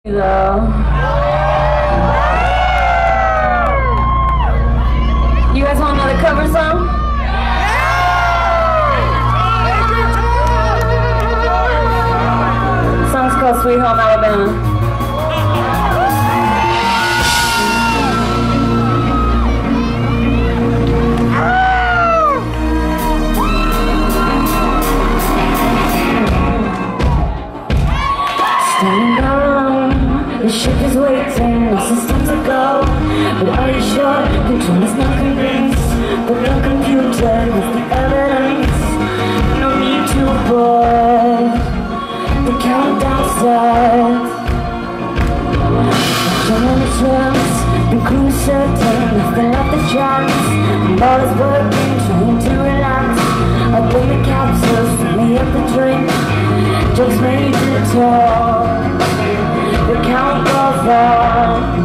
Though. You guys want another cover song? The song's called Sweet Home Alabama. The ship is waiting, no systems to go. But are you sure? Control is not convinced. But the computer has the evidence. No need to board. The countdown starts. Watching on the tracks, the crew is certain, nothing left the chance. And all is working, trying to relax. Open the capsules, fill me up the drink. Jokes made to talk. The count goes on.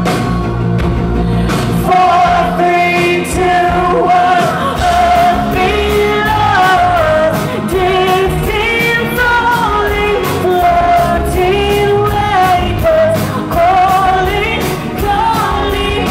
4, 3, 2, 1. Earth below us, drifting slowly, floating vapors, calling, calling.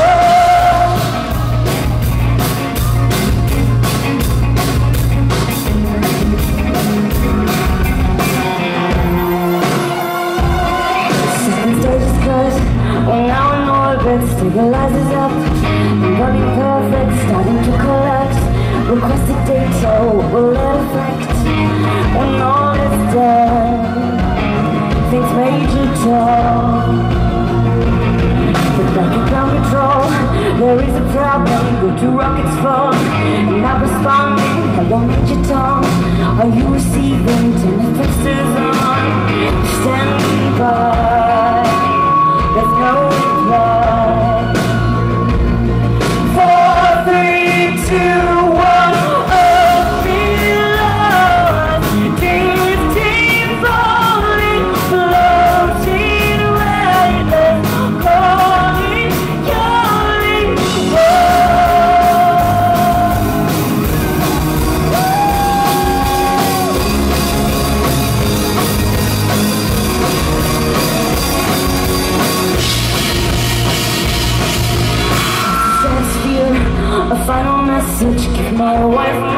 Well, now in orbit, stabilizes up. Running perfect, starting to collapse. Requested data, what will it affect? When all is done, things major talk. But back at ground control, there is a problem. Go to rocket's phone, not responding. Hello, Major Tom. Are you receiving? Turn the fixes on. Standing by. There's no reply. 4, 3, 2, 1. Earth below us, drifting, falling, floating, weightless, calling, calling. A final message, give my wife